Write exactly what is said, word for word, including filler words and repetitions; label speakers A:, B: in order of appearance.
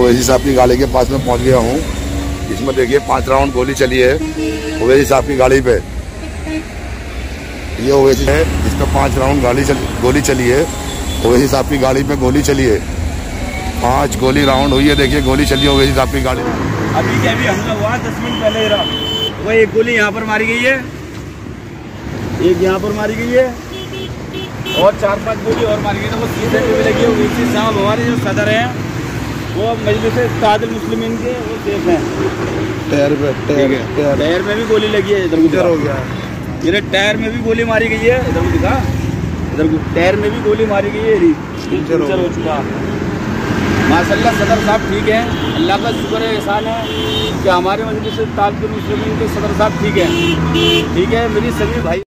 A: ओवैसी साहब की गाड़ी के पास में पहुंच गया हूँ। इसमें देखिए पांच राउंड गोली चली है ओवैसी साहब की गाड़ी पे। ये ओवैसी है जिसमें पांच राउंड गाड़ी चली गोली चली है। ओवैसी साहब की गाड़ी पे गोली चली है, पांच गोली राउंड हुई है। देखिए गोली चली है ओवैसी साहब की गाड़ी में।
B: अभी क्या अभी हमला हुआ दस मिनट पहले रहा वो एक गोली यहाँ पर मारी गई है, एक यहाँ पर मारी गई है और चार पांच गोली और मारी गई। तो वो सीधे पे भी लगी है। ओवैसी साहब हमारे जो सदर हैं वो मजलिस इत्तेहादुल मुस्लिमीन के वो सेफ हैं।
A: टायर पे टायर
B: टायर में भी गोली लगी है। इधर उधर हो गया है। मेरे टायर में भी गोली मारी गई है। इधर दिखा, इधर टायर में भी गोली मारी गई है। पंचर हो चुका। माशाल्लाह सदर साहब ठीक है, अल्लाह का शुक्र है, एहसान है कि हमारे मजलिस इत्तेहादुल मुस्लिमीन के सदर साहब ठीक है। ठीक है मेरी सभी भाई